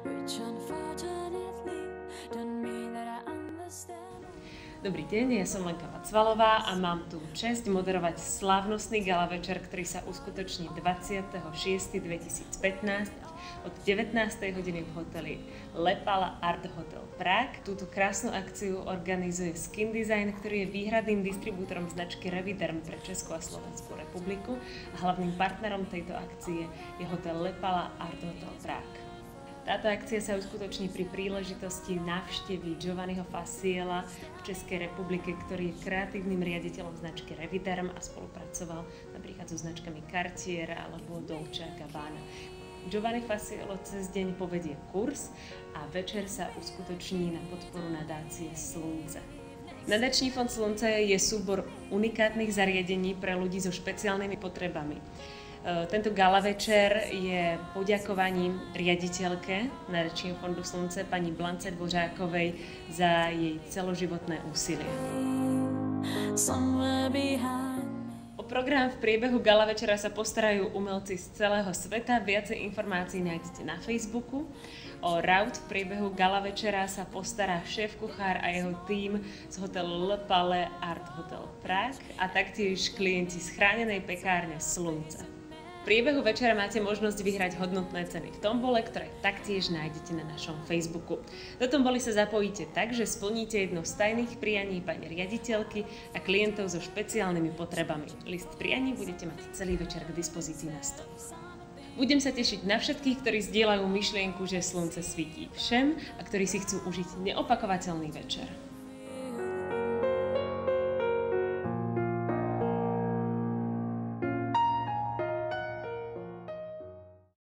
Dobrý deň, ja som Lenka Vacvalová a mám tu česť moderovať slávnostný gala večer, ktorý sa uskutoční 26.2015 od 19. hodiny v hoteli Lepala Art Hotel Prague. Túto krásnu akciu organizuje Skin Design, ktorý je výhradným distribútorom značky Reviderm pre Českú a Slovenskú republiku a hlavným partnerom tejto akcie je hotel Lepala Art Hotel Prague. Táto akcia sa uskutoční pri príležitosti návštevy Giovanniho Fassiela v Českej republike, ktorý je kreatívnym riaditeľom značky Reviderm a spolupracoval napríklad so značkami Cartier alebo Dolce & Gabbana. Giovanni Fassielo cez deň povedie kurz a večer sa uskutoční na podporu nadácie Slunce. Nadačný fond Slunce je súbor unikátnych zariadení pre ľudí so špeciálnymi potrebami. Tento gala večer je poďakovaním riaditeľke Nadačného fondu Slunce pani Blance Dvořákovej za jej celoživotné úsilie. O program v priebehu gala večera sa postarajú umelci z celého sveta. Viacej informácií nájdete na Facebooku. O raut v priebehu gala večera sa postará šéf-kuchár a jeho tím z hotelu Le Palais Art Hotel Prague a taktiež klienti z chránenej pekárne Slunce. V priebehu večera máte možnosť vyhrať hodnotné ceny v tombole, ktoré taktiež nájdete na našom Facebooku. Do tomboly sa zapojíte tak, že splníte jedno z tajných prianí pani riaditeľky a klientov so špeciálnymi potrebami. List prianí budete mať celý večer k dispozícii na stole. Budem sa tešiť na všetkých, ktorí zdieľajú myšlienku, že slunce svítí všem a ktorí si chcú užiť neopakovateľný večer.